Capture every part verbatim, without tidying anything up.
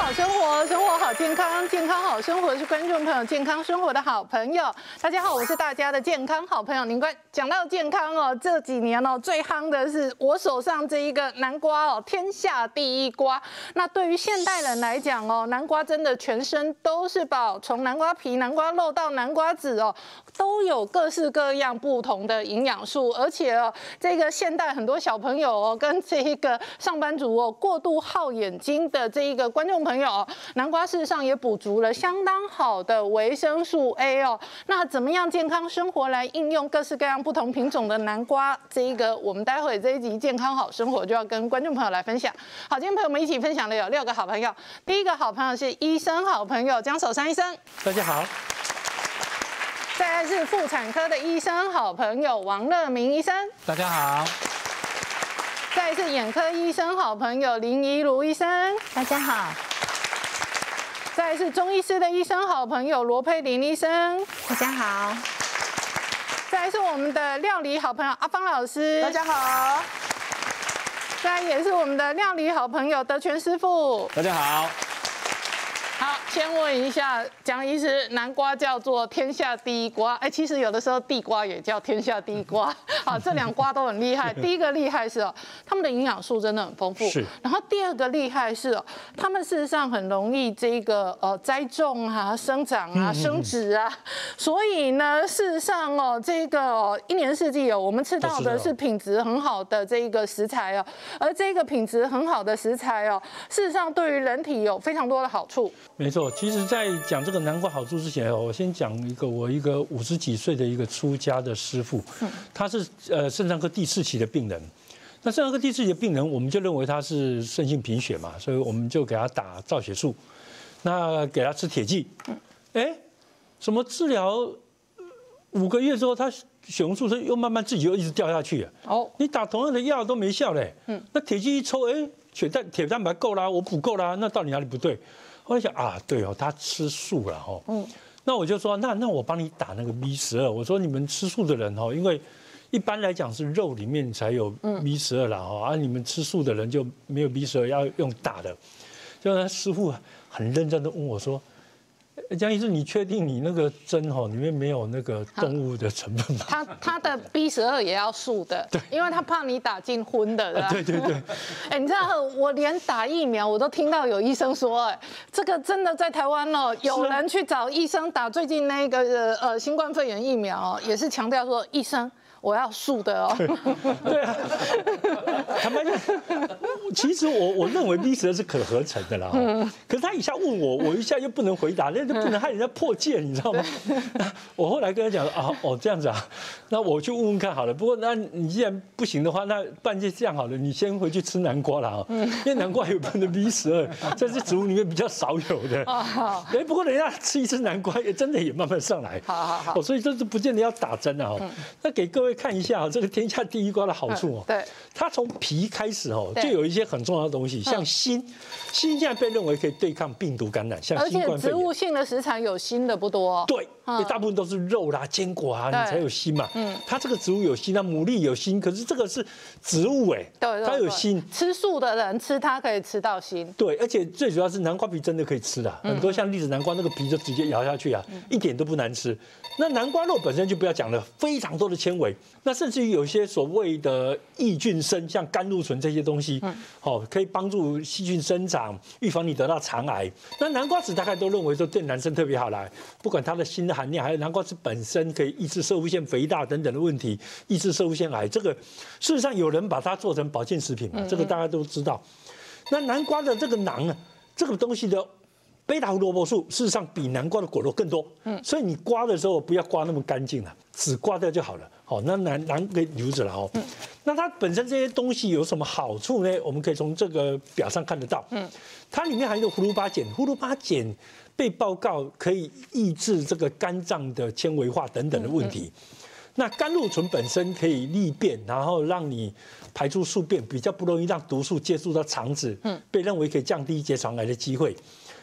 好生活，生活好健康，健康好生活是观众朋友健康生活的好朋友。大家好，我是大家的健康好朋友林冠。讲到健康哦，这几年哦最夯的是我手上这一个南瓜哦，天下第一瓜。那对于现代人来讲哦，南瓜真的全身都是宝，从南瓜皮、南瓜肉到南瓜籽哦，都有各式各样不同的营养素，而且哦，这个现代很多小朋友哦，跟这一个上班族哦，过度耗眼睛的这一个观众朋友哦，南瓜事实上也补足了相当好的维生素 A 哦。那怎么样健康生活来应用各式各样不同品种的南瓜？这一个我们待会这一集健康好生活就要跟观众朋友来分享。好，今天陪我们一起分享的有六个好朋友。第一个好朋友是医生好朋友江守山医生， 大家好。 再来是妇产科的医生好朋友王乐明医生， 大家好。 再来是眼科医生好朋友林怡如医生， 大家好。 再来是中医师的医生好朋友罗佩玲医生， 大家好。 再来是我们的料理好朋友阿芳老师， 大家好。 再来也是我们的料理好朋友德全师傅， 大家好。 好，先问一下江医师，南瓜叫做天下第一瓜，哎，其实有的时候地瓜也叫天下第一瓜。好，这两瓜都很厉害。第一个厉害是哦，它们的营养素真的很丰富。 是。然后第二个厉害是哦，它们事实上很容易这个呃栽种啊、生长啊、生殖啊，所以呢，事实上哦，这个哦一年四季哦，我们吃到的是品质很好的这个食材哦，而这个品质很好的食材哦，事实上对于人体有非常多的好处。 没错，其实，在讲这个南瓜好处之前，我先讲一个我一个五十几岁的一个出家的师父，他是呃肾脏科第四期的病人。那肾脏科第四期的病人，我们就认为他是肾性贫血嘛，所以我们就给他打造血素，那给他吃铁剂。哎，什么治疗五个月之后，他血红素又慢慢自己又一直掉下去。哦，你打同样的药都没效嘞。嗯，那铁剂一抽，哎，血蛋铁蛋白够啦，我补够啦，那到底哪里不对？我想啊，对哦，他吃素了哦。嗯，那我就说，那那我帮你打那个 B 十二。我说你们吃素的人哦，因为一般来讲是肉里面才有 B 十二啦哦，啊你们吃素的人就没有 B 十二，要用打的。就那师傅很认真的问我说，江医师，你确定你那个针哈里面没有那个动物的成分吗？ 他他的 B 十二也要素的，对，因为他怕你打进荤的，对吧？ 对对对。 哎，你知道我连打疫苗我都听到有医生说，哎，这个真的在台湾哦，有人去找医生打最近那个呃新冠肺炎疫苗，也是强调说，医生我要素的哦。 对啊。坦白讲，其实我我认为 B 十二是可合成的啦，嗯，可是他一下问我，我一下又不能回答，那就不能害人家破戒，你知道吗？我后来跟他讲啊，哦这样子啊，那我去问问看好了。不过那你既然不行的话，那不然就这样好了，你先回去吃南瓜啦，因为南瓜有分的 B 十二，这是植物里面比较少有的。哎，不过人家吃一次南瓜，也真的也慢慢上来。好好好。所以这是不见得要打针啊。那给各位看一下这个天下第一瓜的好处哦。对。它从皮开始哦，就有一些很重要的东西，像锌，锌现在被认为可以对抗病毒感染，像新冠肺炎。 而且植物性的食材有锌的不多。 对，大部分都是肉啦、坚果啊，你才有锌嘛。嗯，它这个植物有锌，那牡蛎有锌，可是这个是植物哎，对，它有锌。 吃素的人吃它可以吃到锌。 对，而且最主要是南瓜皮真的可以吃的，很多像栗子南瓜那个皮就直接咬下去啊，一点都不难吃。那南瓜肉本身就不要讲了，非常多的纤维，那甚至于有些所谓的益菌生，像甘露醇这些东西，哦，可以帮助细菌生长，预防你得到肠癌。那南瓜籽大概都认为说对男生特别好啦，不管它的锌的含量，还有南瓜籽本身可以抑制攝護腺肥大等等的问题，抑制攝護腺癌。这个事实上有人把它做成保健食品嘛，这个大家都知道。那南瓜的这个囊啊，这个东西的贝塔胡萝卜素事实上比南瓜的果肉更多，嗯，所以你刮的时候不要刮那么干净了，只刮掉就好了。好，那囊囊给留着了哦。嗯，那它本身这些东西有什么好处呢？我们可以从这个表上看得到。嗯，它里面含有葫芦巴碱，葫芦巴碱被报告可以抑制这个肝脏的纤维化等等的问题。嗯嗯，那甘露醇本身可以利便，然后让你排出宿便，比较不容易让毒素接触到肠子，嗯，被认为可以降低结肠癌的机会。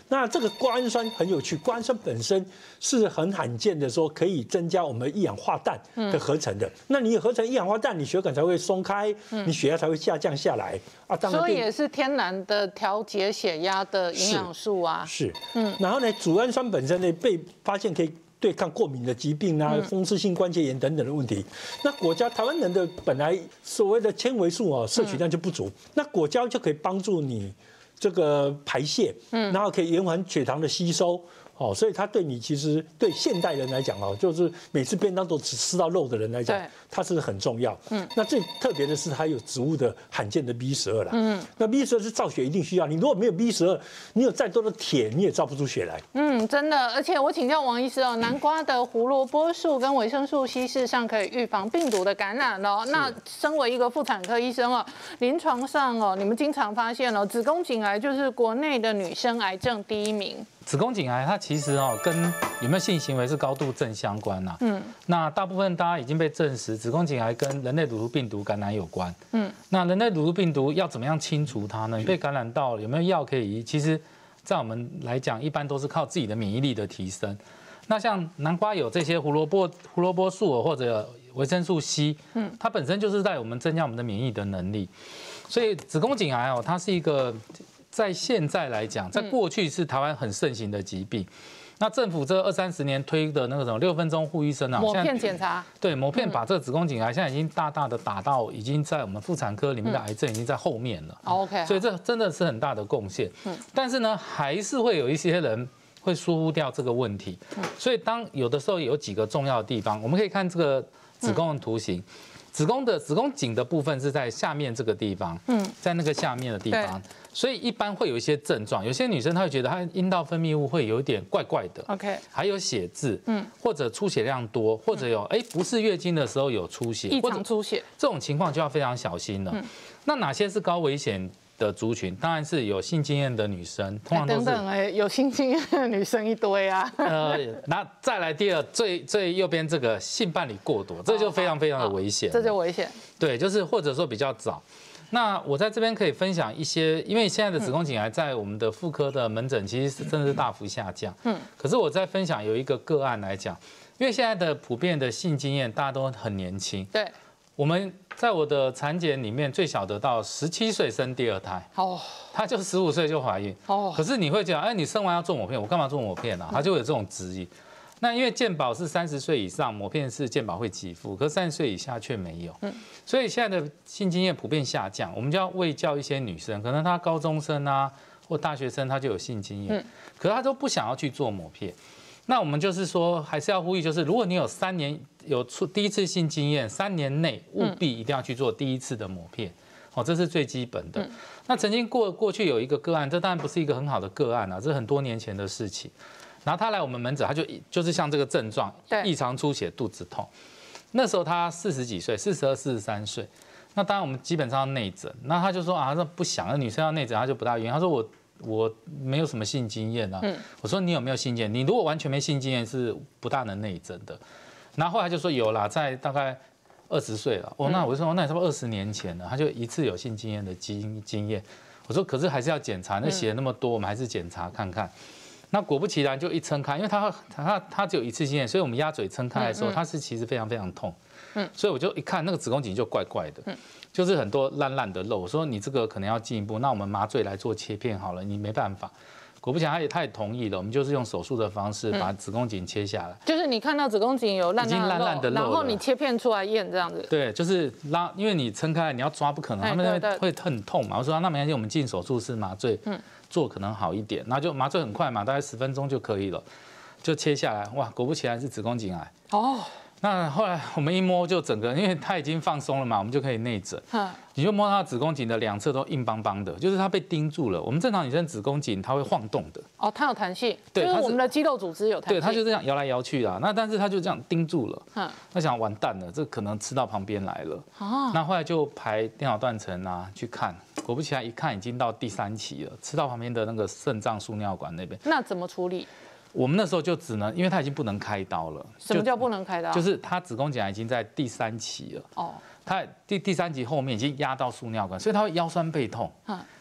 那这个瓜氨酸很有趣，瓜氨酸本身是很罕见的，说可以增加我们一氧化氮的合成的。嗯、那你合成一氧化氮，你血管才会松开，嗯、你血压才会下降下来啊。当然， 所以也是天然的调节血压的营养素啊。 是，是嗯，然后呢，组氨酸本身呢被发现可以对抗过敏的疾病啊、风湿性关节炎等等的问题。那果胶，台湾人的本来所谓的纤维素哦，摄取量就不足，那果胶就可以帮助你这个排泄，嗯，然后可以延缓血糖的吸收。哦，所以它对你其实对现代人来讲哦，就是每次便当都只吃到肉的人来讲，它是很重要。嗯，那最特别的是它有植物的罕见的 B 十二啦。嗯，那 B 十二是造血一定需要，你如果没有 B 十二，你有再多的铁你也造不出血来。 嗯，真的。而且我请教王医师哦，南瓜的胡萝卜素跟维生素 C 事实上可以预防病毒的感染哦。那身为一个妇产科医生哦，临床上哦，你们经常发现哦，子宫颈癌就是国内的女生癌症第一名。 子宫颈癌它其实哦跟有没有性行为是高度正相关呐、啊。嗯，那大部分大家已经被证实，子宫颈癌跟人类乳头病毒感染有关。嗯，那人类乳头病毒要怎么样清除它呢？你被感染到有没有药可以医？其实，在我们来讲，一般都是靠自己的免疫力的提升。那像南瓜有这些胡萝卜胡萝卜素或者维生素 C， 嗯，它本身就是在我们增加我们的免疫的能力。所以子宫颈癌哦，它是一个。在现在来讲，在过去是台湾很盛行的疾病。那政府这二三十年推的那个什么六分钟护医生啊， 抹片检查， 对，抹片把这个子宫颈癌现在已经大大的打到，已经在我们妇产科里面的癌症已经在后面了。 OK， 所以这真的是很大的贡献。但是呢，还是会有一些人会疏忽掉这个问题。所以当有的时候有几个重要的地方，我们可以看这个子宫的图形。子宫的子宫颈的部分是在下面这个地方，嗯，在那个下面的地方，所以一般会有一些症状。有些女生她会觉得她阴道分泌物会有一点怪怪的 ，OK， 还有血渍，嗯，或者出血量多，或者有哎不是月经的时候有出血， 异常出血， 这种情况就要非常小心了。嗯，那哪些是高危险的族群？当然是有性经验的女生，通常都是。 等等哎，有性经验的女生一堆啊。 呃，那再来第二，最最右边这个性伴侣过多，这就非常非常的危险。 这就危险。对， 就是或者说比较早。那我在这边可以分享一些，因为现在的子宫颈癌在我们的妇科的门诊其实是真的是大幅下降。嗯。可是我在分享有一个个案来讲，因为现在的普遍的性经验大家都很年轻。 对。 我们在我的产检里面最小的到十七岁生第二胎，哦，她就十五岁就怀孕，哦，可是你会讲，哎，你生完要做抹片，我干嘛做抹片啊？她就有这种质疑。那因为健保是三十岁以上抹片是健保会给付，可是三十岁以下却没有，嗯，所以现在的性经验普遍下降，我们就要卫教一些女生，可能她高中生啊或大学生她就有性经验，嗯，可是她都不想要去做抹片。那我们就是说，还是要呼吁，就是如果你有三年有出第一次性经验，三年内务必一定要去做第一次的抹片，哦，这是最基本的。那曾经过过去有一个个案，这当然不是一个很好的个案啊，这是很多年前的事情。然后他来我们门诊，他就就是像这个症状，异常出血、肚子痛。那时候他四十几岁，四十二、四十三岁。那当然我们基本上要内诊，那他就说啊，那不想，那女生要内诊，他就不大愿意。他说我。我没有什么性经验啊，嗯、我说你有没有性经验？你如果完全没性经验是不大能内诊的。然后后来就说有啦，在大概二十岁了。哦，那我就说那差不多二十年前了，他就一次有性经验的经经验。我说可是还是要检查，那写了那么多，我们还是检查看看。那果不其然就一撑开，因为他他他只有一次经验，所以我们鸭嘴撑开的时候，他是其实非常非常痛。嗯，所以我就一看那个子宫颈就怪怪的。嗯。就是很多烂烂的肉，我说你这个可能要进一步，那我们麻醉来做切片好了，你没办法。果不其然，他也他也同意了，我们就是用手术的方式把子宫颈切下来。 就是你看到子宫颈有烂烂的肉，然后你切片出来验这样子。 对，就是拉，因为你撑开来你要抓不可能，他们会很痛嘛。我说那没关系，我们进手术室麻醉，做可能好一点，然后就麻醉很快嘛，大概十分钟就可以了，就切下来。哇，果不其然是子宫颈癌。哦。那后来我们一摸就整个，因为它已经放松了嘛，我们就可以内诊。你就摸它子宫颈的两侧都硬邦邦的，就是它被钉住了。我们正常女生子宫颈它会晃动的。 哦，它有弹性。对，就是我们的肌肉组织有弹性。 对，它就这样摇来摇去啦。那但是它就这样钉住了。嗯。那想完蛋了，这可能吃到旁边来了。哦。那后来就排电脑断层啊去看，果不其然一看已经到第三期了，吃到旁边的那个肾脏输尿管那边。 那怎么处理？ 我们那时候就只能，因为他已经不能开刀了。 什么叫不能开刀？ 就是他子宫颈癌已经在第三期了。哦。他第第三期后面已经压到输尿管，所以他会腰酸背痛。嗯。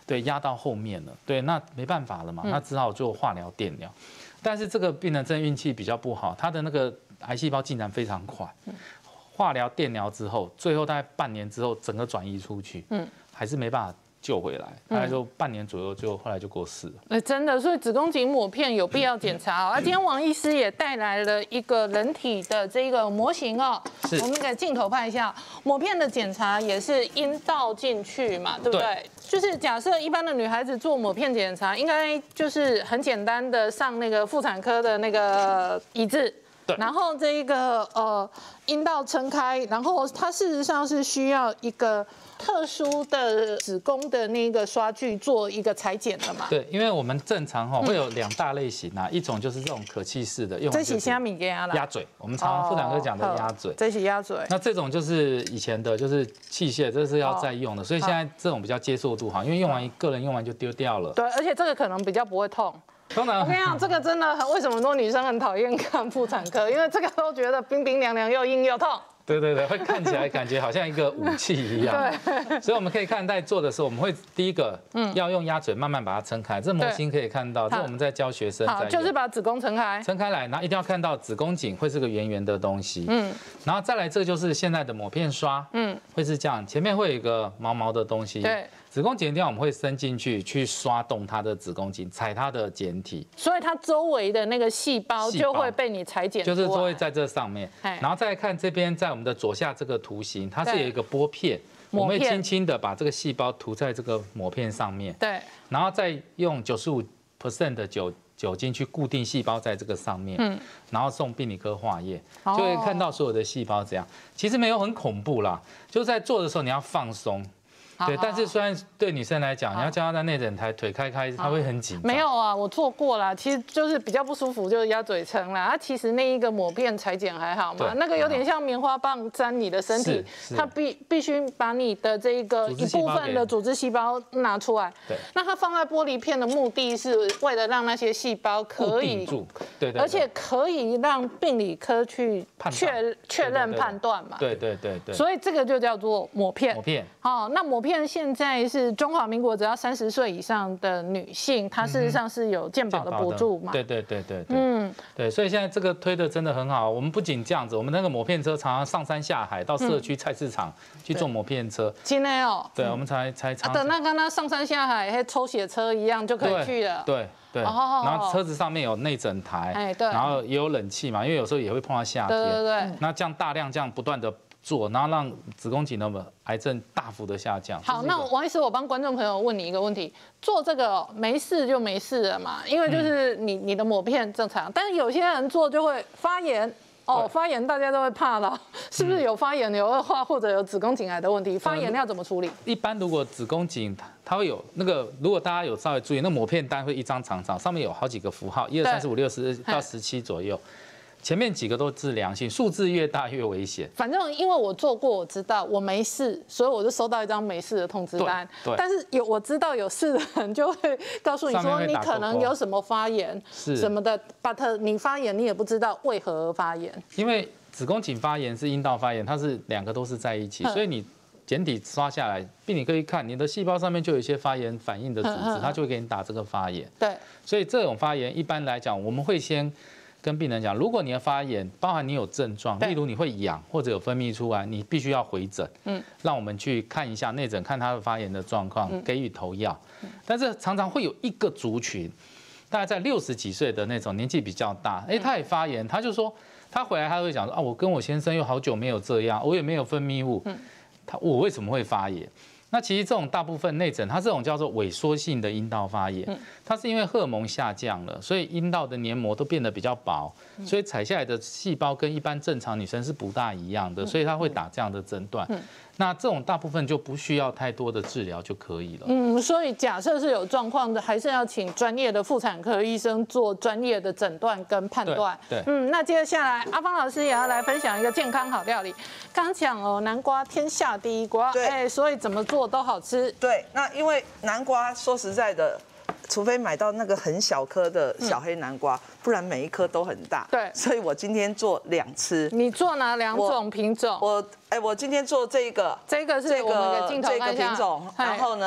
对，压到后面了，对，那没办法了嘛，那只好做化疗、电疗。但是这个病人真的运气比较不好，他的那个癌细胞进展非常快，化疗、电疗之后，最后大概半年之后，整个转移出去，嗯，还是没办法救回来，大概就半年左右，就后来就过世了。 哎，真的，所以子宫颈抹片有必要检查哦。啊，今天王医师也带来了一个人体的这个模型哦，我们给镜头拍一下，抹片的检查也是阴道进去嘛，对不对？就是假设一般的女孩子做抹片检查，应该就是很简单的上那个妇产科的那个椅子。然后这一个呃阴道撑开，然后它事实上是需要一个特殊的子宫的那个刷具做一个裁剪的嘛？ 对，因为我们正常哈会有两大类型啊，一种就是这种可气式的，用这是虾米给它鸭嘴，我们常常妇产科讲的鸭嘴， 这是鸭嘴。 那这种就是以前的，就是器械，这是要再用的，所以现在这种比较接受度好，因为用完一个人用完就丢掉了。 对，而且这个可能比较不会痛。 当然， 我跟你讲，这个真的为什么很多女生很讨厌看妇产科？因为这个都觉得冰冰凉凉又硬又痛。 对对对，会看起来感觉好像一个武器一样。对，所以我们可以看在做的时候，我们会第一个，嗯，要用鸭嘴慢慢把它撑开。这模型可以看到，这我们在教学生。 好，就是把子宫撑开， 撑开来，然后一定要看到子宫颈会是个圆圆的东西。嗯，然后再来，这就是现在的抹片刷，嗯，会是这样，前面会有一个毛毛的东西。对。子宫颈的地方我们会伸进去，去刷动它的子宫颈，踩它的简体， 所以它周围的那个细胞就会被你裁剪出来， 就是都会在这上面。然后再看这边，在我们的左下这个图形，它是有一个拨片，我们会轻轻的把这个细胞涂在这个抹片上面， 对， 然后再用九十五 percent 的酒酒精去固定细胞在这个上面，嗯，然后送病理科化验，就会看到所有的细胞这样。其实没有很恐怖啦，就在做的时候你要放松。对，但是虽然对女生来讲，你要叫她在内诊台腿开开，她会很紧张。 没有啊，我做过啦，其实就是比较不舒服，就是鸭嘴撑啦。它其实那一个抹片裁剪还好嘛，那个有点像棉花棒粘你的身体，它必必须把你的这一个一部分的组织细胞拿出来。对，那它放在玻璃片的目的是为了让那些细胞可以， 对对， 而且可以让病理科去确确认判断嘛。 对对对对。 所以这个就叫做抹片。 抹片。 好，那抹片现在是中华民国只要三十岁以上的女性，她事实上是有健保的补助嘛？ 对对对对，嗯，对，所以现在这个推的真的很好。我们不仅这样子，我们那个抹片车常常上山下海，到社区菜市场去做抹片车。 真的哦。 对，我们才才常等那跟他上山下海，跟抽血车一样就可以去了。 对对。然后车子上面有内诊台，哎对，然后也有冷气嘛，因为有时候也会碰到夏天。对对对。那这样大量这样不断的做，然后让子宫颈的癌症大幅的下降。 好，那王医师，我帮观众朋友问你一个问题：做这个没事就没事了嘛？因为就是你你的抹片正常，但是有些人做就会发炎。哦，发炎大家都会怕的，是不是有发炎、有恶化或者有子宫颈癌的问题？发炎要怎么处理？ 一般如果子宫颈它会有那个，如果大家有稍微注意，那抹片单会一张长长，上面有好几个符号，一二三四五六十到十七左右。前面几个都是良性，数字越大越危险。 反正因为我做过，我知道我没事，所以我就收到一张没事的通知单。对。但是有我知道有事的人就会告诉你说你可能有什么发炎什么的 ，but 你发炎你也不知道为何而发炎。 因为子宫颈发炎是阴道发炎，它是两个都是在一起，所以你简体刷下来，病理科一看，你的细胞上面就有一些发炎反应的组织，它就会给你打这个发炎。对。所以这种发炎一般来讲，我们会先跟病人讲，如果你的发炎包含你有症状，例如你会痒或者有分泌出来，你必须要回诊，嗯，让我们去看一下内诊，看他的发炎的状况，给予投药。但是常常会有一个族群，大概在六十几岁的那种年纪比较大，哎，他也发炎，他就说他回来他会讲说啊，我跟我先生又好久没有这样，我也没有分泌物，他我为什么会发炎？那其实这种大部分内诊，它这种叫做萎缩性的阴道发炎，它是因为荷尔蒙下降了，所以阴道的黏膜都变得比较薄，所以采下来的细胞跟一般正常女生是不大一样的，所以它会打这样的诊断。那这种大部分就不需要太多的治疗就可以了。 嗯，所以假设是有状况的，还是要请专业的妇产科医生做专业的诊断跟判断。 对，对嗯，那接下来阿芳老师也要来分享一个健康好料理。刚讲哦，南瓜天下第一瓜，哎，所以怎么做都好吃。 对，那因为南瓜说实在的，除非买到那个很小颗的小黑南瓜，嗯、不然每一颗都很大。对，所以我今天做两吃。 你做哪两种品种？ 我哎，我今天做这个， 这个是我们的镜头看一下。 这个品种，然后呢，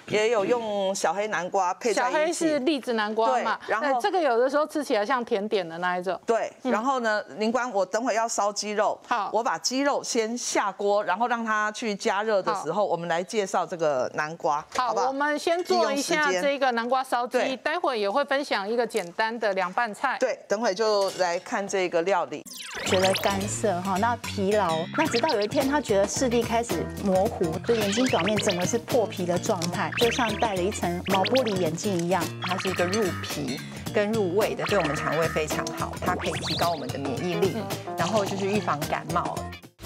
也有用小黑南瓜配在一起。 小黑是栗子南瓜嘛？ 然后这个有的时候吃起来像甜点的那一种。 对，然后呢，灵官，我等会要烧鸡肉， 好， 我把鸡肉先下锅，然后让它去加热的时候，我们来介绍这个南瓜。 好，我们先做一下这个南瓜烧鸡，待会也会分享一个简单的凉拌菜。 对，等会就来看这个料理。 觉得干涩哈，那疲劳，那直到有一天他觉得视力开始模糊，就眼睛表面整个是破皮的状态，就像戴了一层毛玻璃眼镜一样。 它是一个入皮跟入胃的，对我们肠胃非常好，它可以提高我们的免疫力，然后就是预防感冒。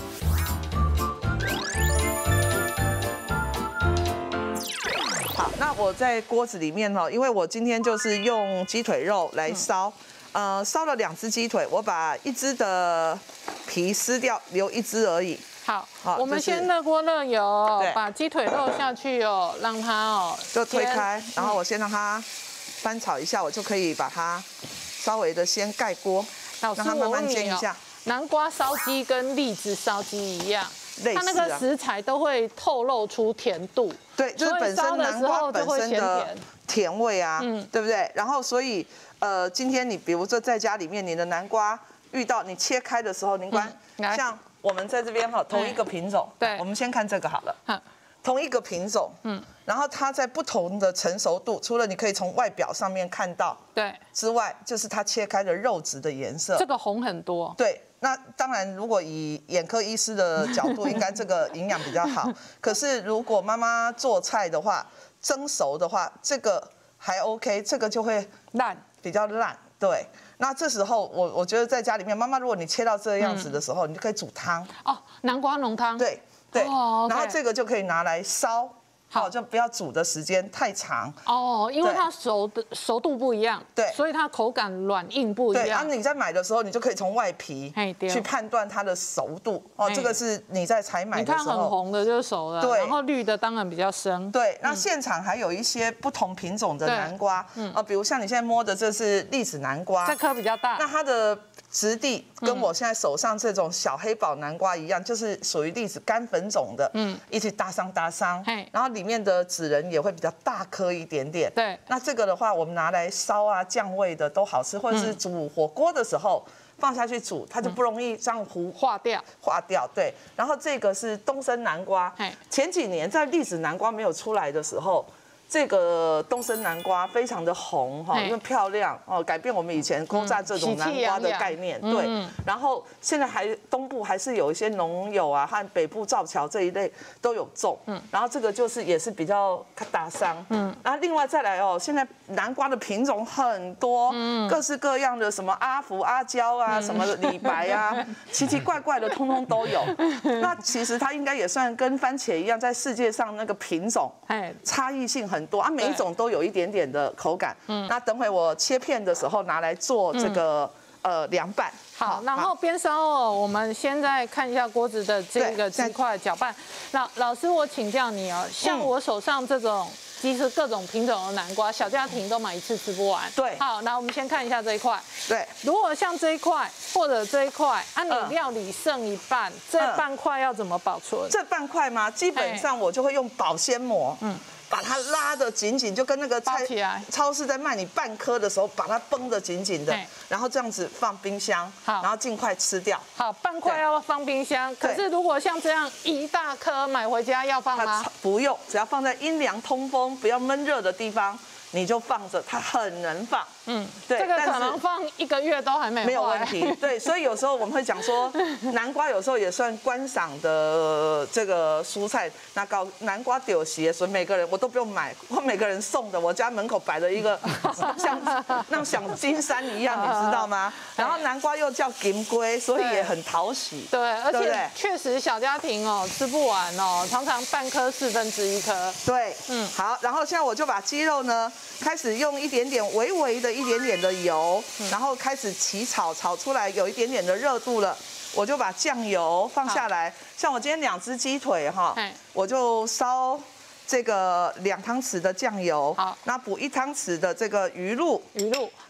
好，那我在锅子里面哦，因为我今天就是用鸡腿肉来烧。呃，烧了两只鸡腿，我把一只的皮撕掉，留一只而已。 好，我们先热锅热油，把鸡腿肉下去哦，让它哦就推开，然后我先让它翻炒一下，我就可以把它稍微的先盖锅，让它慢慢煎一下。 南瓜烧鸡跟栗子烧鸡一样，它那个食材都会透露出甜度。 对，就是本身南瓜本身的甜味啊，对不对？然后所以。呃，今天你比如说在家里面，你的南瓜遇到你切开的时候，灵官，像我们在这边哈，同一个品种，对，我们先看这个好了，同一个品种，嗯，然后它在不同的成熟度，除了你可以从外表上面看到，对，之外，就是它切开的肉质的颜色， 这个红很多， 对，那当然如果以眼科医师的角度，应该这个营养比较好，可是如果妈妈做菜的话，蒸熟的话，这个还 OK， 这个就会烂。 比较烂，对。那这时候我我觉得在家里面，妈妈如果你切到这个样子的时候，嗯、你就可以煮汤哦，南瓜浓汤。 对对， 哦 okay、 然后这个就可以拿来烧。好，就不要煮的时间太长哦，因为它熟的熟度不一样，对，所以它口感软硬不一样。 对，啊，你在买的时候，你就可以从外皮去判断它的熟度哦。这个是你在采买的时候， 你看很红的就熟了，对，然后绿的当然比较生。 对，那现场还有一些不同品种的南瓜，啊，比如像你现在摸的这是栗子南瓜， 这颗比较大， 那它的质地跟我现在手上这种小黑宝南瓜一样，就是属于栗子干粉种的，嗯，一起搭上搭上，然后里面的籽仁也会比较大颗一点点。对，那这个的话，我们拿来烧啊酱味的都好吃，或者是煮火锅的时候放下去煮，它就不容易这样糊化掉。 化掉，对。然后这个是东升南瓜，前几年在栗子南瓜没有出来的时候。这个东升南瓜非常的红哈，因为漂亮哦，改变我们以前勾炸这种南瓜的概念。对，然后现在还东部还是有一些农友啊，和北部造桥这一类都有种。嗯，然后这个就是也是比较打伤。嗯，然后另外再来哦，现在南瓜的品种很多，嗯，各式各样的什么阿福、阿胶啊，什么李白啊，奇奇怪怪的通通都有。那其实它应该也算跟番茄一样，在世界上那个品种差异性很。很多啊，每一种都有一点点的口感。嗯，那等会我切片的时候拿来做这个、嗯、呃凉拌。 好，然后边烧哦，我们先再看一下锅子的这个鸡块搅拌。那老师，我请教你哦，像我手上这种。其实各种品种的南瓜，小家庭都买一次吃不完。对，好，那我们先看一下这一块。对，如果像这一块或者这一块，啊，你料理剩一半，这半块要怎么保存？ 这半块吗？基本上我就会用保鲜膜，嗯，把它拉得紧紧，就跟那个菜超市在卖你半颗的时候，把它绷得紧紧的，然后这样子放冰箱，好，然后尽快吃掉。 好，半块要放冰箱。可是如果像这样一大颗买回家要放吗？ 不用，只要放在阴凉通风。不要闷热的地方，你就放着，它很能放。嗯， 对，这个可能放一个月都还没没有问题。对，所以有时候我们会讲说，南瓜有时候也算观赏的这个蔬菜。那搞南瓜丢鞋，所以每个人我都不用买，我每个人送的，我家门口摆了一个像那像金山一样，你知道吗？然后南瓜又叫金龟，所以也很讨喜。 对，而且确实小家庭哦吃不完哦，常常半颗四分之一颗。 对，嗯，好，然后现在我就把鸡肉呢开始用一点点微微的。一点点的油，然后开始起炒，炒出来有一点点的热度了，我就把酱油放下来。像我今天两只鸡腿哈，我就烧这个两汤匙的酱油，好，那补一汤匙的这个鱼露， 鱼露。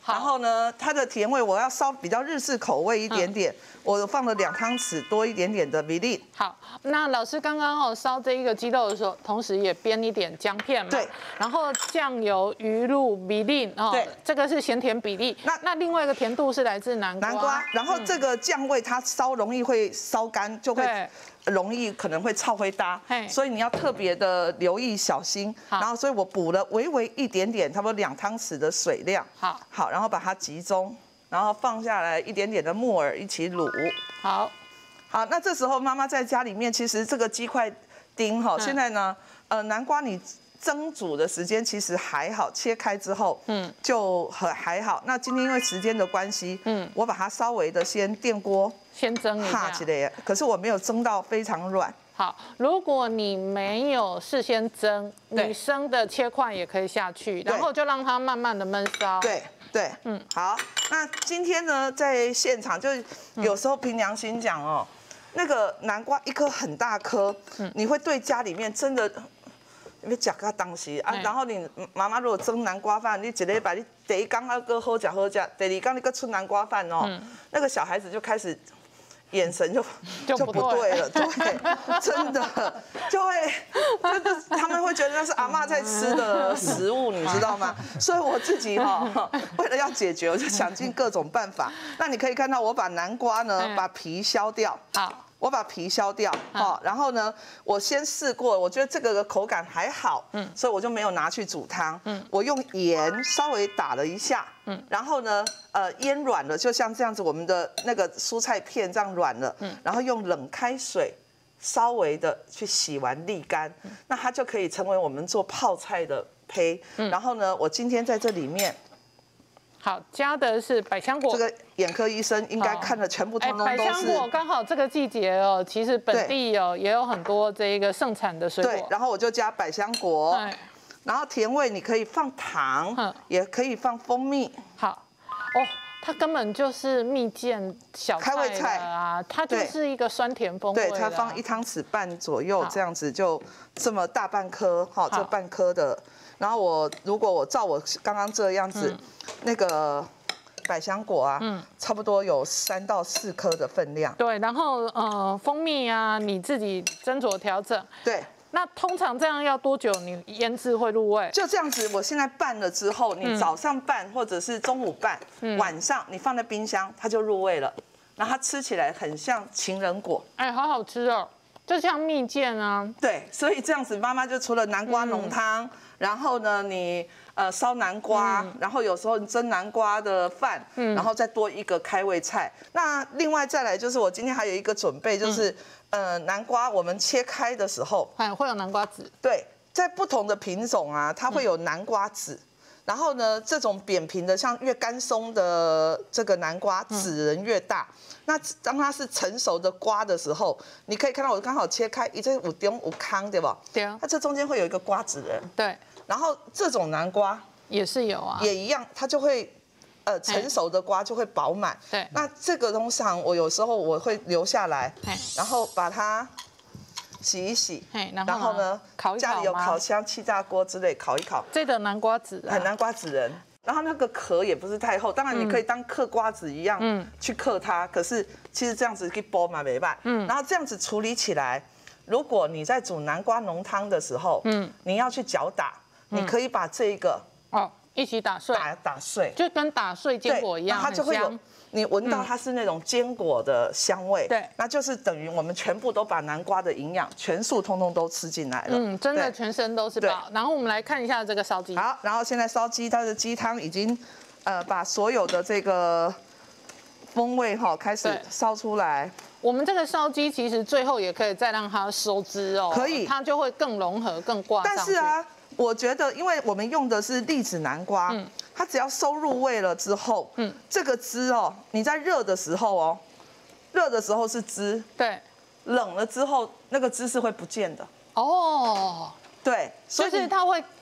然后呢，它的甜味我要烧比较日式口味一点点，我放了两汤匙多一点点的米粒。 好，那老师刚刚哦烧这一个鸡肉的时候，同时也煸一点姜片嘛。 对。 然后酱油、鱼露、米粒哦，对，这个是咸甜比例。那那另外一个甜度是来自南瓜。南瓜。 然后这个酱味它烧容易会烧干，就会容易可能会炒灰搭，所以你要特别的留意小心。然后所以我补了微微一点点，差不多两汤匙的水量。好。好，然后把它集中。然后放下来一点点的木耳一起卤。好，好，那这时候妈妈在家里面，其实这个鸡块丁哈，现在呢，呃，南瓜你蒸煮的时间其实还好，切开之后，嗯，就很还好。那今天因为时间的关系，嗯，我把它稍微的先电锅先蒸一下， 可是我没有蒸到非常软。 好，如果你没有事先蒸，你生的切块也可以下去，然后就让它慢慢的焖烧。 对。对，嗯，好，那今天呢，在现场就有时候凭良心讲哦，那个南瓜一颗很大颗，你会对家里面真的，你吃个东西啊，然后你妈妈如果蒸南瓜饭，你一礼拜你第一天要搁好吃好吃，第二天你搁出南瓜饭哦，那个小孩子就开始。眼神就就不对了，对，真的就会，就是他们会觉得那是阿嬷在吃的食物，你知道吗？所以我自己哈，为了要解决，我就想尽各种办法。那你可以看到，我把南瓜呢，把皮削掉。好。我把皮削掉，好，然后呢，我先试过，我觉得这个的口感还好，嗯，所以我就没有拿去煮汤，嗯，我用盐稍微打了一下，嗯，然后呢，呃，腌软了，就像这样子，我们的那个蔬菜片这样软了，嗯，然后用冷开水稍微的去洗完沥干，那它就可以成为我们做泡菜的胚，嗯，然后呢，我今天在这里面。 好，加的是百香果。 这个眼科医生应该看的全部通通都是。 百香果刚好这个季节哦，其实本地哦也有很多这一个盛产的水果。 对，然后我就加百香果，然后甜味你可以放糖，也可以放蜂蜜。 好，哦，它根本就是蜜饯小开胃菜啊，它就是一个酸甜风味。 对，它放一汤匙半左右，这样子就这么大半颗，哈，这半颗的。然后我如果我照我刚刚这样子，那个百香果啊，嗯，差不多有三到四颗的分量。 对，然后呃蜂蜜啊，你自己斟酌调整。 对。 那通常这样要多久你腌制会入味？ 就这样子，我现在拌了之后，你早上拌或者是中午拌，晚上你放在冰箱，它就入味了。然后它吃起来很像情人果， 哎，好好吃哦，就像蜜饯啊。 对，所以这样子，妈妈就除了南瓜浓汤。然后呢，你呃烧南瓜，嗯、然后有时候你蒸南瓜的饭，嗯、然后再多一个开胃菜。那另外再来就是我今天还有一个准备，就是、嗯、呃南瓜我们切开的时候， 哎会有南瓜籽。 对，在不同的品种啊，它会有南瓜籽。嗯、然后呢，这种扁平的，像越干松的这个南瓜，籽仁越大。嗯、那当它是成熟的瓜的时候，你可以看到我刚好切开，一这有中有康，对吧？ 对啊。 它这中间会有一个瓜子仁。 对。 然后这种南瓜也是有啊， 也一样，它就会，呃，成熟的瓜就会饱满。 对。 那这个东西我有时候我会留下来，然后把它洗一洗，然后呢， 烤一烤家里有烤箱、气炸锅之类烤一烤。 这个南瓜籽啊， 南瓜籽仁。然后那个壳也不是太厚，当然你可以当嗑瓜子一样去嗑它，可是其实这样子可以剥嘛没办。嗯。然后这样子处理起来，如果你在煮南瓜浓汤的时候，嗯，你要去搅打。你可以把这个哦一起打碎， 打打碎， 就跟打碎坚果一样， 它就会有你闻到它是那种坚果的香味， 对， 那就是等于我们全部都把南瓜的营养全数通通都吃进来了， 嗯，真的全身都是宝。然后我们来看一下这个烧鸡， 好，然后现在烧鸡，它的鸡汤已经呃把所有的这个风味哈开始烧出来。 我们这个烧鸡其实最后也可以再让它收汁哦， 可以， 它就会更融合、更挂上去。 但是啊。我觉得，因为我们用的是栗子南瓜，嗯、它只要收入味了之后，嗯、这个汁哦，你在热的时候哦，热的时候是汁， 对， 冷了之后那个汁是会不见的。 哦， 对， 所以它会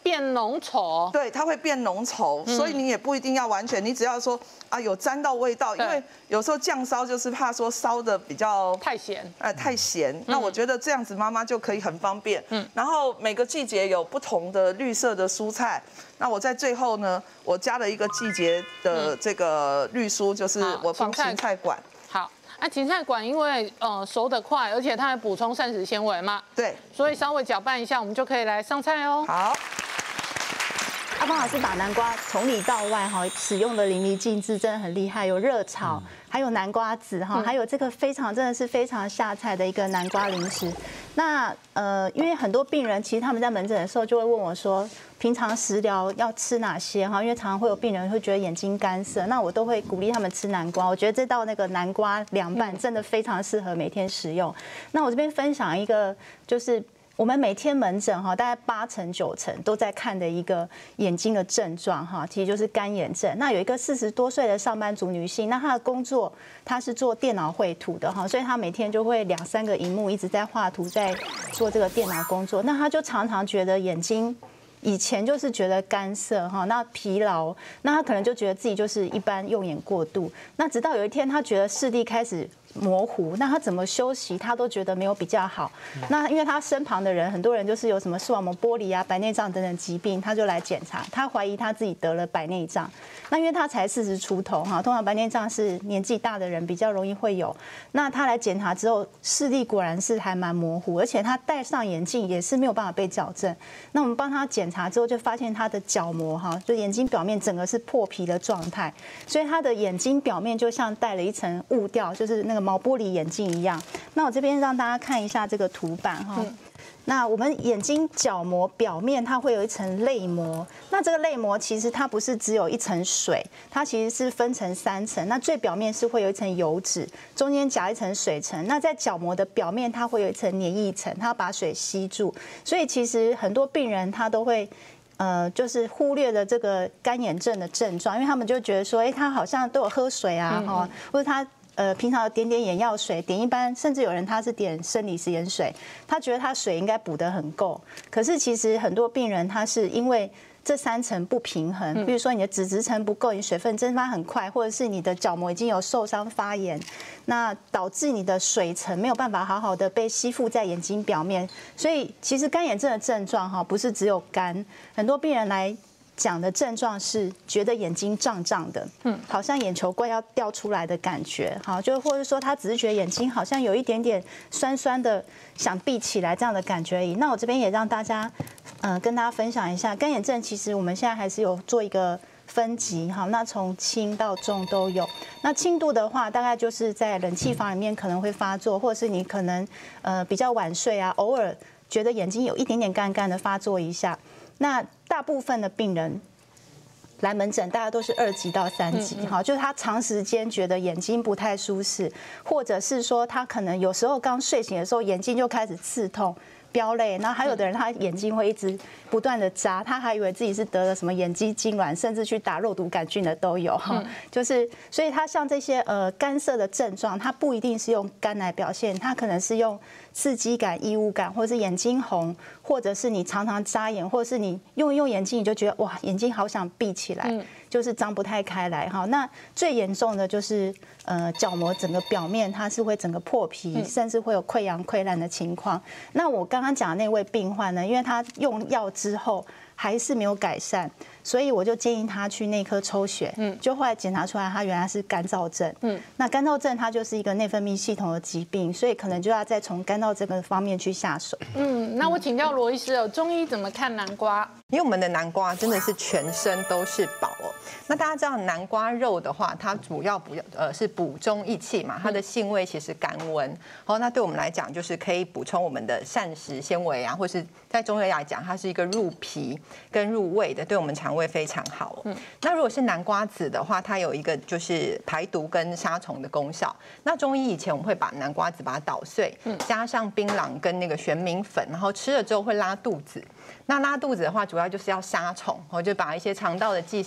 变浓稠。 对，它会变浓稠，嗯、所以你也不一定要完全，你只要说啊有沾到味道，因为有时候酱烧就是怕说烧的比较太咸， 呃太咸。嗯、那我觉得这样子妈妈就可以很方便。嗯，然后每个季节有不同的绿色的蔬菜。那我在最后呢，我加了一个季节的这个绿蔬，就是我放芹菜管。 好，那芹菜管因为呃熟得快，而且它还补充膳食纤维嘛， 对， 所以稍微搅拌一下，我们就可以来上菜哦。 好。 阿邦老师把南瓜从里到外哈使用的淋漓尽致，真的很厉害。有热炒，还有南瓜子哈，还有这个非常真的是非常下菜的一个南瓜零食。那呃，因为很多病人其实他们在门诊的时候就会问我说，平常食疗要吃哪些哈？因为常常会有病人会觉得眼睛干涩，那我都会鼓励他们吃南瓜。我觉得这道那个南瓜凉拌真的非常适合每天食用。那我这边分享一个就是。我们每天门诊哈，大概八成九成都在看的一个眼睛的症状哈，其实就是干眼症。那有一个四十多岁的上班族女性，那她的工作她是做电脑绘图的哈，所以她每天就会两三个荧幕一直在画图，在做这个电脑工作。那她就常常觉得眼睛。以前就是觉得干涩哈，那疲劳，那他可能就觉得自己就是一般用眼过度。那直到有一天，他觉得视力开始模糊，那他怎么休息，他都觉得没有比较好。那因为他身旁的人，很多人就是有什么视网膜剥离啊、白内障等等疾病，他就来检查，他怀疑他自己得了白内障。那因为他才四十出头哈，通常白内障是年纪大的人比较容易会有。那他来检查之后，视力果然是还蛮模糊，而且他戴上眼镜也是没有办法被矫正。那我们帮他检查。查之后就发现他的角膜哈，就眼睛表面整个是破皮的状态，所以他的眼睛表面就像戴了一层雾吊，就是那个毛玻璃眼镜一样。那我这边让大家看一下这个图板哈。嗯那我们眼睛角膜表面它会有一层泪膜，那这个泪膜其实它不是只有一层水，它其实是分成三层。那最表面是会有一层油脂，中间夹一层水层。那在角膜的表面，它会有一层粘液层，它把水吸住。所以其实很多病人他都会。呃，就是忽略了这个干眼症的症状，因为他们就觉得说，哎，他好像都有喝水啊，哈，或者他。呃，平常点点眼药水，点一般，甚至有人他是点生理食盐水，他觉得他水应该补得很够。可是其实很多病人他是因为这三层不平衡，比如说你的脂质层不够，你水分蒸发很快，或者是你的角膜已经有受伤发炎，那导致你的水层没有办法好好的被吸附在眼睛表面。所以其实干眼症的症状哈，不是只有干，很多病人来。讲的症状是觉得眼睛胀胀的，嗯，好像眼球怪要掉出来的感觉，好，就或者说他只是觉得眼睛好像有一点点酸酸的，想闭起来这样的感觉而已。那我这边也让大家，嗯、呃，跟大家分享一下，干眼症其实我们现在还是有做一个分级，好，那从轻到重都有。那轻度的话，大概就是在冷气房里面可能会发作，或者是你可能呃比较晚睡啊，偶尔觉得眼睛有一点点干干的发作一下。那大部分的病人来门诊，大家都是二级到三级，哈，就是他长时间觉得眼睛不太舒适，或者是说他可能有时候刚睡醒的时候眼睛就开始刺痛。飙泪，然后还有的人他眼睛会一直不断的眨，他还以为自己是得了什么眼肌痉挛，甚至去打肉毒杆菌的都有哈。就是所以他像这些呃干涩的症状，他不一定是用干来表现，他可能是用刺激感、异物感，或者是眼睛红，或者是你常常眨眼，或者是你用一用眼睛你就觉得哇眼睛好想闭起来，就是张不太开来哈。那最严重的就是呃角膜整个表面它是会整个破皮，甚至会有溃疡溃烂的情况。那我刚刚讲的那位病患呢，因为他用药之后还是没有改善，所以我就建议他去内科抽血，嗯，就后来检查出来他原来是干燥症，嗯，那干燥症它就是一个内分泌系统的疾病，所以可能就要再从干燥这个方面去下手。嗯， 那我请教罗医师哦，中医怎么看南瓜？ 因为我们的南瓜真的是全身都是宝哦。那大家知道南瓜肉的话，它主要补呃是补中益气嘛，它的性味其实甘温，好，那对我们来讲就是可以补充我们的膳食纤维啊，或是在中医来讲，它是一个入脾跟入胃的，对我们肠胃非常好。嗯，那如果是南瓜子的话，它有一个就是排毒跟杀虫的功效。那中医以前我们会把南瓜子把它捣碎，加上槟榔跟那个玄明粉，然后吃了之后会拉肚子。那拉肚子的话，主要就是要杀虫，我就把一些肠道的寄生虫排。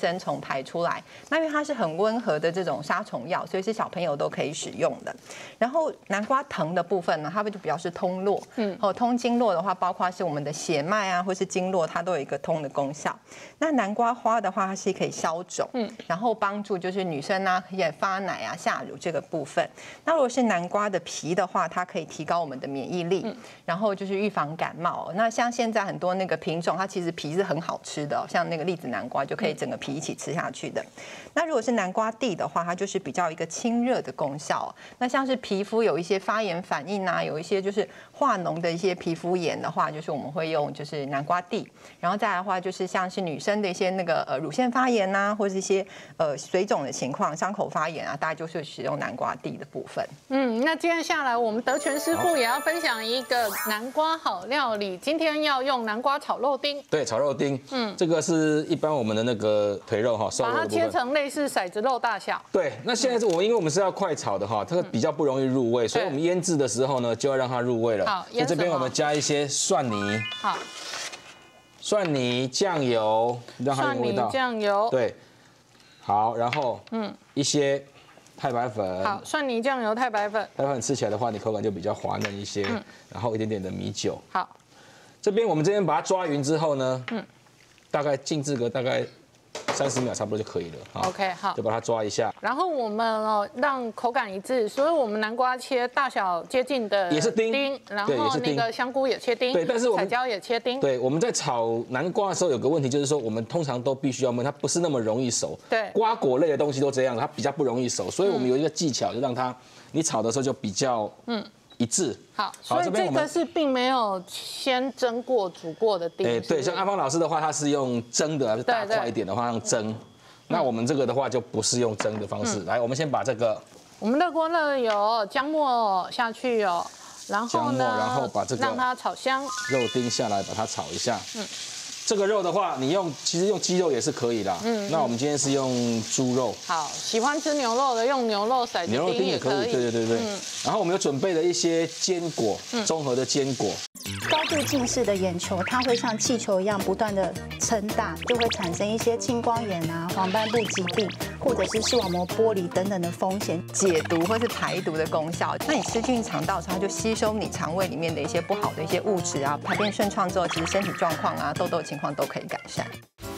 排出来。那因为它是很温和的这种杀虫药，所以是小朋友都可以使用的。然后南瓜藤的部分呢，它就比较是通络，嗯，哦，通经络的话，包括是我们的血脉啊，或是经络，它都有一个通的功效。那南瓜花的话，它是可以消肿，嗯，然后帮助就是女生啊也发奶啊、下乳这个部分。那如果是南瓜的皮的话，它可以提高我们的免疫力，然后就是预防感冒。那像现在很多那个品种，它其实皮是很好吃的，像那个栗子南瓜就可以整个皮一起吃下去的。那如果是南瓜地的话，它就是比较一个清热的功效。那像是皮肤有一些发炎反应啊，有一些就是化脓的一些皮肤炎的话，就是我们会用就是南瓜地。然后再来的话，就是像是女生的一些那个呃乳腺发炎啊，或者是一些呃水肿的情况、伤口发炎啊，大概就是使用南瓜地的部分。 嗯，那接下来我们德全师傅也要分享一个南瓜好料理，今天要用南瓜炒肉丁。 对，炒肉丁，嗯，这个是一般我们的那个腿肉哈，瘦肉的部分， 把它切成类似骰子肉大小。 对，那现在是我们因为我们是要快炒的哈，它比较不容易入味，所以我们腌制的时候呢，就要让它入味了。 好， 那这边我们加一些蒜泥。 好。 蒜泥、酱油，让它有味道。 酱油。 对。好，然后嗯，一些太白粉。 好，蒜泥、酱油、太白粉。 太白粉吃起来的话，你口感就比较滑嫩一些。嗯。然后一点点的米酒。 好。 这边我们这边把它抓匀之后呢，嗯，大概静置个大概三十秒差不多就可以了。 OK， 好， 就把它抓一下。 然后我们哦让口感一致，所以我们南瓜切大小接近的也是丁， 然后那个香菇也切丁， 对，但是我们彩椒也切丁。 对，我们在炒南瓜的时候有个问题，就是说我们通常都必须要焖，它不是那么容易熟。 对， 瓜果类的东西都这样，它比较不容易熟，所以我们有一个技巧，就让它你炒的时候就比较嗯。一致好，所以这个是并没有先蒸过、煮过的丁。哎， 对，像阿芳老师的话，他是用蒸的，就大块一点的话用蒸。那我们这个的话就不是用蒸的方式。来，我们先把这个我们热锅热油，姜末下去哦，然后呢， 然后把这个让它炒香， 肉丁下来把它炒一下。嗯。这个肉的话，你用其实用鸡肉也是可以的。嗯，那我们今天是用猪肉。 好，喜欢吃牛肉的用牛肉骰子丁牛肉丁也可以。对对对对。嗯。然后我们有准备了一些坚果，综合的坚果。 高度近视的眼球，它会像气球一样不断的撑大，就会产生一些青光眼啊、黄斑部疾病，或者是视网膜剥离等等的风险。 解毒或是排毒的功效，那你吃进肠道的时候，它就吸收你肠胃里面的一些不好的一些物质啊，排便顺畅之后，其实身体状况啊、痘痘情况都可以改善。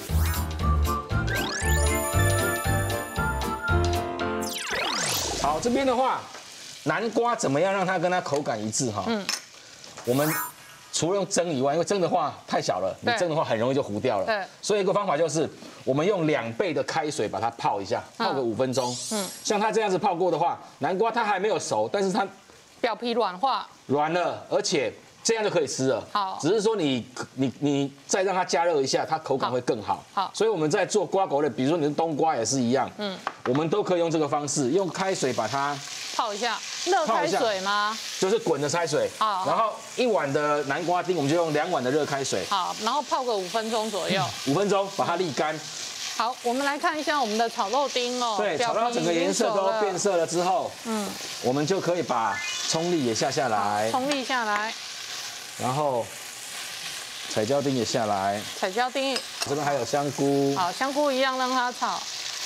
好，这边的话，南瓜怎么样让它跟它口感一致哈？嗯，我们除了用蒸以外，因为蒸的话太小了，你蒸的话很容易就糊掉了。对，所以一个方法就是，我们用两倍的开水把它泡一下，泡个五分钟。嗯，像它这样子泡过的话，南瓜它还没有熟，但是它表皮软化， 软了，而且这样就可以吃了。 好， 只是说你你你再让它加热一下，它口感会更好。好，所以我们在做瓜果类，比如说你的冬瓜也是一样。嗯，我们都可以用这个方式，用开水把它泡一下。热开水吗？ 就是滚的开水。好，然后一碗的南瓜丁，我们就用两碗的热开水。 好，然后泡个五分钟左右。 五分钟把它沥干。 好，我们来看一下我们的炒肉丁哦。 对，炒到整个颜色都变色了之后，嗯，我们就可以把葱粒也下下来。 葱粒下来。 然后彩椒丁也下来。 彩椒丁。 这边还有香菇。 好，香菇一样让它炒。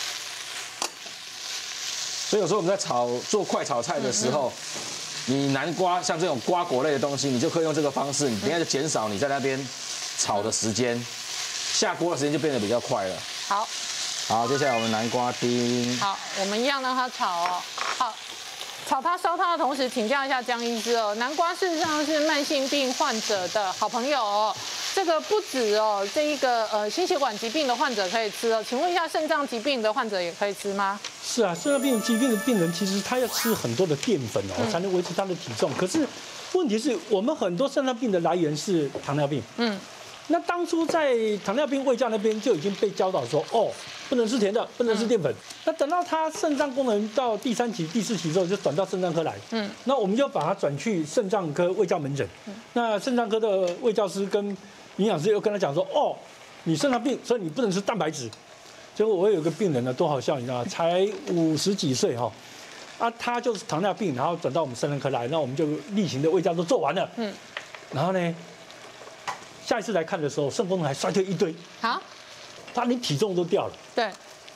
所以有时候我们在炒做快炒菜的时候，你南瓜像这种瓜果类的东西，你就可以用这个方式，你等下就减少你在那边炒的时间，下锅的时间就变得比较快了。 好， 好，接下来我们南瓜丁。 好，我们一样让它炒哦。好，炒它烧它的同时，请教一下江医师哦，南瓜事实上是慢性病患者的好朋友哦。这个不止哦，这一个呃心血管疾病的患者可以吃哦，请问一下肾脏疾病的患者也可以吃吗？ 是啊，肾脏病疾病的病人其实他要吃很多的淀粉哦，才能维持他的体重。可是问题是我们很多肾脏病的来源是糖尿病。嗯，那当初在糖尿病卫教那边就已经被教导说，哦，不能吃甜的，不能吃淀粉。那等到他肾脏功能到第三期、第四期之后，就转到肾脏科来。嗯，那我们就把他转去肾脏科卫教门诊。那肾脏科的卫教师跟营养师又跟他讲说，哦，你肾脏病，所以你不能吃蛋白质。结果我有个病人呢，多好笑，你知道吗？才五十几岁哈，啊，他就是糖尿病，然后转到我们肾脏科来，那我们就例行的卫教都做完了。嗯，然后呢，下一次来看的时候，肾功能还衰退一堆。 好， 他连体重都掉了。 对，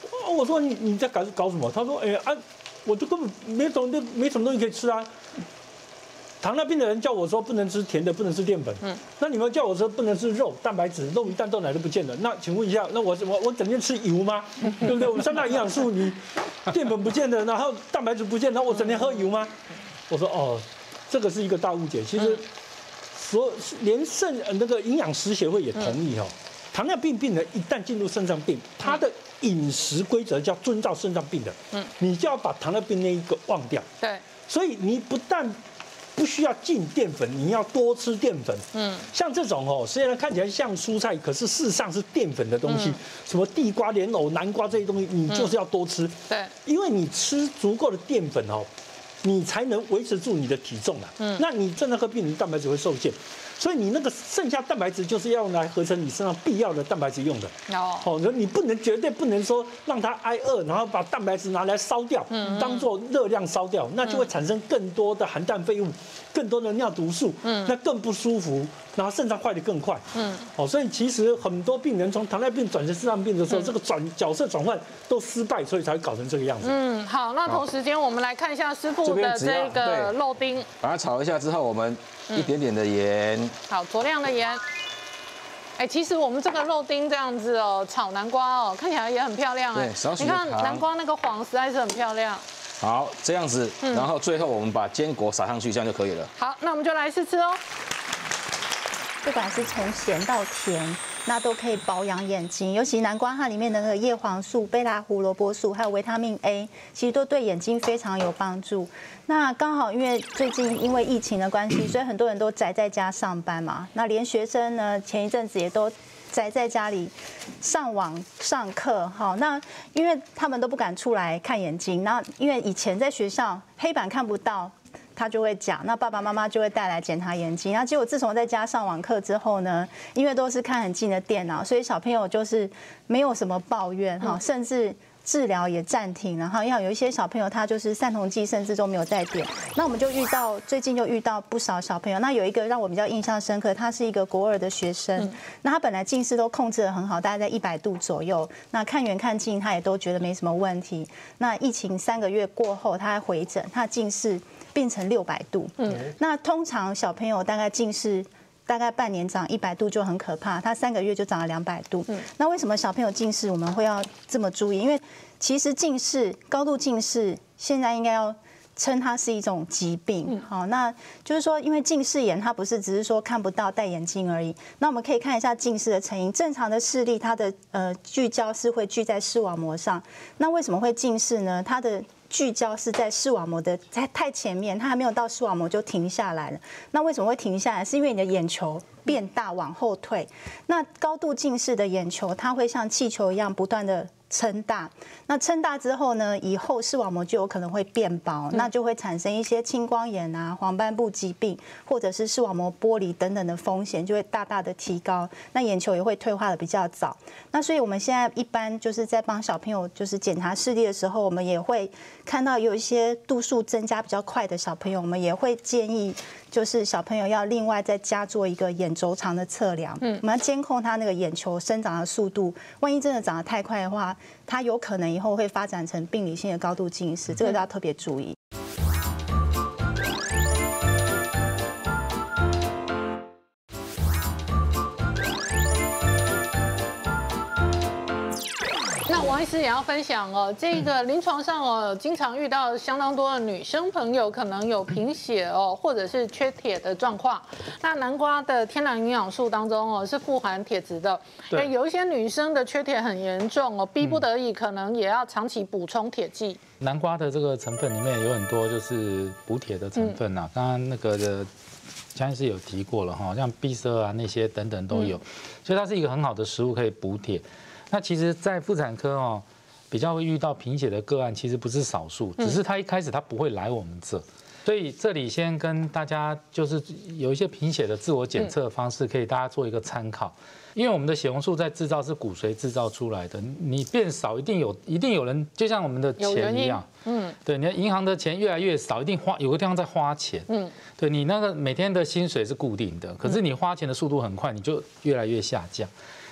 我说你你在搞搞什么？他说哎啊，我就根本没什么没什么东西可以吃啊。糖尿病的人叫我说不能吃甜的，不能吃淀粉。嗯，那你们叫我说不能吃肉、蛋白质、肉、鱼、蛋、豆、奶都不见了。那请问一下，那我我我整天吃油吗？对不对？我们三大营养素，你淀粉不见了，然后蛋白质不见，然后我整天喝油吗？我说哦，这个是一个大误解。其实，所连肾那个营养师协会也同意哦，糖尿病病人一旦进入肾脏病，他的饮食规则叫遵照肾脏病的。嗯，你就要把糖尿病那一个忘掉。 对， 所以你不但不需要禁淀粉，你要多吃淀粉。嗯，像这种哦，虽然看起来像蔬菜，可是事实上是淀粉的东西，嗯、什么地瓜、莲藕、南瓜这些东西，你就是要多吃。嗯、 对， 因为你吃足够的淀粉哦，你才能维持住你的体重啊。嗯，那你正常喝病人蛋白质会受限。所以你那个剩下蛋白质就是要用来合成你身上必要的蛋白质用的。哦，哦，你不能绝对不能说让它挨饿，然后把蛋白质拿来烧掉，嗯，当做热量烧掉，那就会产生更多的含氮废物，更多的尿毒素，嗯，那更不舒服，然后肾脏坏得更快，嗯，哦，所以其实很多病人从糖尿病转成肾脏病的时候，嗯、这个转角色转换都失败，所以才会搞成这个样子。 嗯，好，那同时间我们来看一下师傅的这个肉丁， 把它炒一下之后，我们一点点的盐。嗯好，酌量的盐。哎，其实我们这个肉丁这样子哦，炒南瓜哦，看起来也很漂亮哎。 对，少许你看南瓜那个黄实在是很漂亮。 好，这样子，然后最后我们把坚果撒上去，这样就可以了。 好，那我们就来试吃哦。 不管是从咸到甜，那都可以保养眼睛。尤其南瓜它里面的那个叶黄素、贝塔胡萝卜素，还有维他命 A， 其实都对眼睛非常有帮助。那刚好因为最近因为疫情的关系，所以很多人都宅在家上班嘛。那连学生呢，前一阵子也都宅在家里上网上课。好，那因为他们都不敢出来看眼睛，那因为以前在学校黑板看不到。他就会讲，那爸爸妈妈就会带来检查眼睛。然后结果自从在家上网课之后呢，因为都是看很近的电脑，所以小朋友就是没有什么抱怨哈，甚至治疗也暂停。然后要有一些小朋友他就是散瞳剂甚至都没有在点。那我们就遇到最近就遇到不少小朋友，那有一个让我比较印象深刻，他是一个国二的学生，那他本来近视都控制得很好，大概在一百度左右，那看远看近他也都觉得没什么问题。那疫情三个月过后，他还回诊，他近视变成六百度，嗯，那通常小朋友大概近视大概半年长一百度就很可怕，他三个月就长了两百度，嗯，那为什么小朋友近视我们会要这么注意？因为其实近视、高度近视现在应该要称它是一种疾病，好，那就是说，因为近视眼它不是只是说看不到戴眼镜而已，那我们可以看一下近视的成因。正常的视力它的呃聚焦是会聚在视网膜上，那为什么会近视呢？它的聚焦是在视网膜的在太前面，它还没有到视网膜就停下来了。那为什么会停下来？是因为你的眼球变大往后退。那高度近视的眼球，它会像气球一样不断的撑大。那撑大之后呢，以后视网膜就有可能会变薄，那就会产生一些青光眼啊、黄斑部疾病，或者是视网膜剥离等等的风险，就会大大的提高。那眼球也会退化的比较早。那所以我们现在一般就是在帮小朋友就是检查视力的时候，我们也会看到有一些度数增加比较快的小朋友，我们也会建议就是小朋友要另外再加做一个眼轴长的测量，嗯，我们要监控他那个眼球生长的速度，万一真的长得太快的话，他有可能以后会发展成病理性的高度近视，这个都要特别注意。 王医师也要分享哦，这个临床上哦，经常遇到相当多的女生朋友可能有贫血哦，或者是缺铁的状况。那南瓜的天然营养素当中哦，是富含铁质的。对，有一些女生的缺铁很严重哦，逼不得已可能也要长期补充铁剂。 南瓜的这个成分里面有很多就是补铁的成分啊，刚刚那个的江医师有提过了哈，像碧色啊那些等等都有，所以它是一个很好的食物，可以补铁。那其实，在妇产科哦，比较会遇到贫血的个案，其实不是少数，只是他一开始他不会来我们这，所以这里先跟大家就是有一些贫血的自我检测方式，可以大家做一个参考。因为我们的血红素在制造是骨髓制造出来的，你变少一定有一定有人，就像我们的钱一样，嗯，对，你的银行的钱越来越少，一定花有个地方在花钱，嗯，对你那个每天的薪水是固定的，可是你花钱的速度很快，你就越来越下降。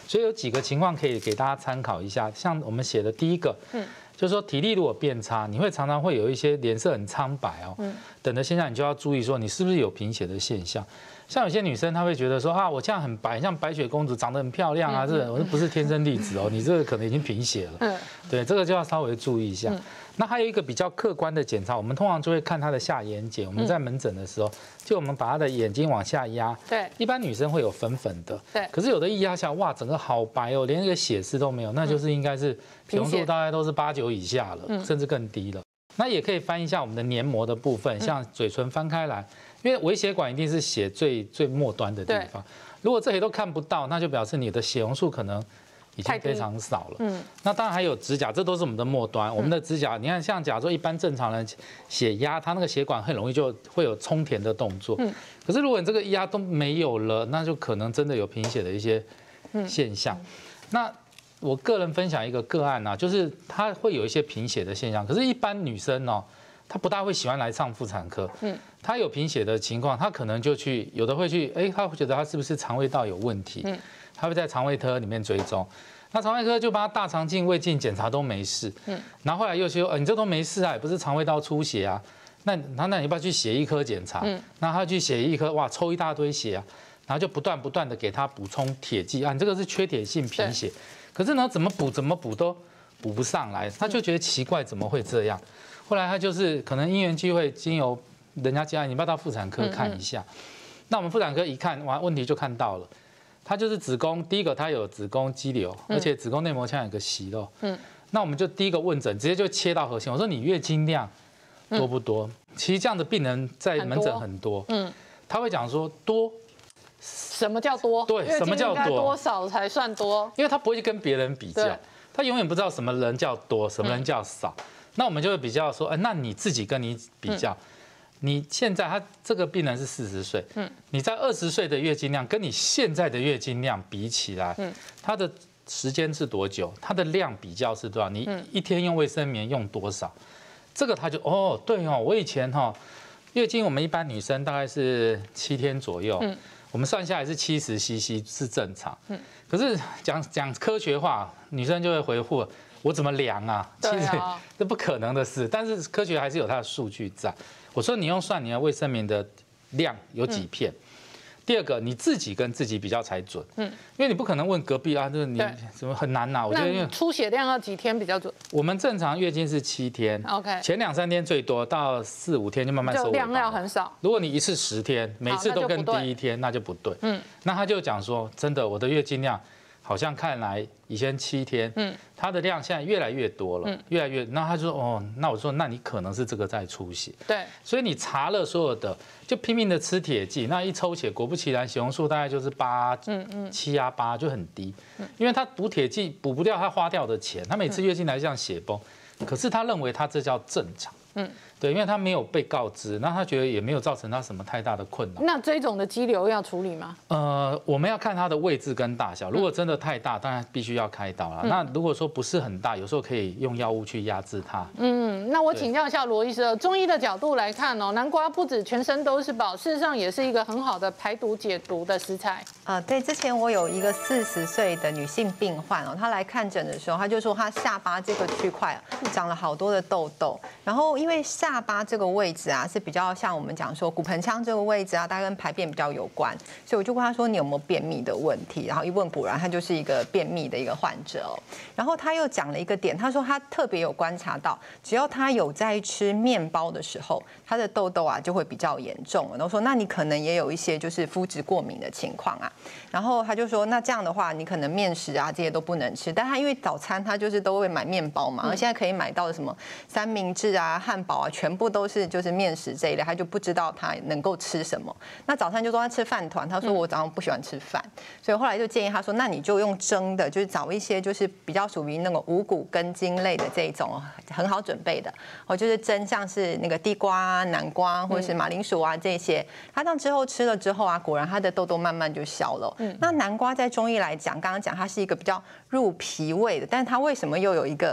所以有几个情况可以给大家参考一下。像我们写的第一个，嗯，就是说体力如果变差，你会常常会有一些脸色很苍白哦，嗯，等的现象，你就要注意说你是不是有贫血的现象。像有些女生她会觉得说啊，我这样很白，像白雪公主，长得很漂亮啊，这我不是天生丽质哦，你这个可能已经贫血了。嗯，对，这个就要稍微注意一下。那还有一个比较客观的检查，我们通常就会看她的下眼睑。我们在门诊的时候，就我们把她的眼睛往下压，对，一般女生会有粉粉的，对，可是有的一压下，哇，整个好白哦，连一个血丝都没有，那就是应该是血红素大概都是八九以下了，甚至更低了。那也可以翻一下我们的黏膜的部分，像嘴唇翻开来。因为微血管一定是血最最末端的地方，如果这些都看不到，那就表示你的血红素可能已经非常少了。嗯，那当然还有指甲，这都是我们的末端。我们的指甲，你看像假如说一般正常人血压，它那个血管很容易就会有充填的动作。嗯，可是如果你这个压都没有了，那就可能真的有贫血的一些现象。那我个人分享一个个案啊，就是它会有一些贫血的现象，可是一般女生哦。她不大会喜欢来上妇产科，嗯，她有贫血的情况，她可能就去，有的会去，哎，她会觉得她是不是肠胃道有问题，嗯，她会在肠胃科里面追踪，那肠胃科就帮她大肠镜、胃镜检查都没事，嗯，然后后来又说，呃，你这都没事啊，也不是肠胃道出血啊，那那那你要不要去血液科检查？嗯，那她去血液科，哇，抽一大堆血啊，然后就不断不断的给她补充铁剂啊，你这个是缺铁性贫血，可是呢，怎么补怎么补都补不上来，她就觉得奇怪，怎么会这样？后来他就是可能因缘际会，经由人家建议，你不要到妇产科看一下。那我们妇产科一看，哇，问题就看到了，他就是子宫，第一个他有子宫肌瘤，而且子宫内膜腔有个息肉。嗯，那我们就第一个问诊，直接就切到核心。我说你月经量多不多？其实这样的病人在门诊很多。嗯，他会讲说多。 什么叫多？ 对，什么叫多？ 多少才算多？ 因为他不会去跟别人比较，他永远不知道什么人叫多，什么人叫少。那我们就会比较说，哎，那你自己跟你比较，你现在他这个病人是四十岁，嗯，你在二十岁的月经量跟你现在的月经量比起来，嗯，它的时间是多久？它的量比较是多少？你一天用卫生棉用多少？这个他就哦，对哦，我以前哈月经我们一般女生大概是七天左右，嗯，我们算下来是七十 C C 是正常，嗯，可是讲讲科学话，女生就会回复。我怎么量啊？其实这不可能的事，但是科学还是有它的数据在。我说你用算你的卫生棉的量有几片。嗯、第二个，你自己跟自己比较才准。嗯，因为你不可能问隔壁啊，就是你什么很难呐、啊。我觉得因为出血量要几天比较准？ 我们正常月经是七天 ，OK， 前两三天最多，到四五天就慢慢收尾。 量要很少。 如果你一次十天，每次都跟第一天，那就不对。嗯，那他就讲说，真的，我的月经量。好像看来以前七天，嗯，它的量现在越来越多了，嗯，越来越，那他就说哦，那我说那你可能是这个在出血， 对， 所以你查了所有的，就拼命的吃铁剂，那一抽血，果不其然，血红素大概就是八，嗯嗯，七啊八就很低，因为他补铁剂补不掉他花掉的钱，他每次月经来像血崩，可是他认为他这叫正常，嗯。对，因为他没有被告知，那他觉得也没有造成他什么太大的困扰。 那这种的肌瘤要处理吗？ 呃，我们要看它的位置跟大小。如果真的太大，当然必须要开刀了。嗯、那如果说不是很大，有时候可以用药物去压制它。 嗯，那我请教一下罗医师，中医的角度来看哦，南瓜不止全身都是宝，事实上也是一个很好的排毒解毒的食材。 呃，对，之前我有一个四十岁的女性病患哦，她来看诊的时候，她就说她下巴这个区块长了好多的痘痘，然后因为下巴这个位置啊是比较像我们讲说骨盆腔这个位置啊，它跟排便比较有关，所以我就问她说你有没有便秘的问题，然后一问果然她就是一个便秘的一个患者哦。然后她又讲了一个点，她说她特别有观察到，只要她有在吃面包的时候，她的痘痘啊就会比较严重。然后说那你可能也有一些就是肤质过敏的情况啊。然后她就说那这样的话，你可能面食啊这些都不能吃，但她因为早餐她就是都会买面包嘛，而现在可以买到的什么三明治啊、汉堡啊，全部都是就是面食这一类，她就不知道她能够吃什么。那早餐就说她吃饭团，她说我早上不喜欢吃饭，所以后来就建议她说，那你就用蒸的，就是找一些就是比较属于那个五谷根茎类的这一种很好准备的，哦，就是蒸像是那个地瓜、南瓜或者是马铃薯啊这些，她这样之后吃了之后啊，果然她的痘痘慢慢就消了。嗯，那南瓜在中医来讲，刚刚讲它是一个比较入脾胃的，但是它为什么又有一个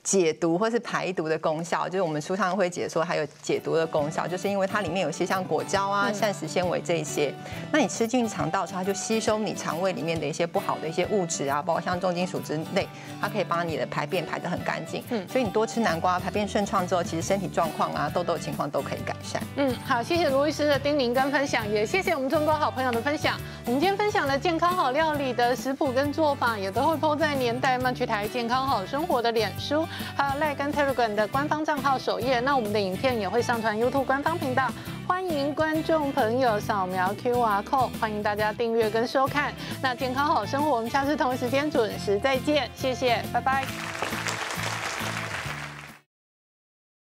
解毒或是排毒的功效，就是我们书上会解说还有解毒的功效，就是因为它里面有一些像果胶啊、膳食纤维这一些，那你吃进肠道之后，它就吸收你肠胃里面的一些不好的一些物质啊，包括像重金属之类，它可以帮你的排便排得很干净。嗯，所以你多吃南瓜，排便顺畅之后，其实身体状况啊、痘痘情况都可以改善。 嗯，好，谢谢卢医师的叮咛跟分享，也谢谢我们中国好朋友的分享。我们今天分享的健康好料理的食谱跟做法，也都会 po 在年代漫趣台健康好生活的脸书，还有赖跟 Telegram 的官方账号首页。那我们的影片也会上传 YouTube 官方频道，欢迎观众朋友扫描 Q R code， 欢迎大家订阅跟收看。那健康好生活，我们下次同一时间准时再见，谢谢，拜拜。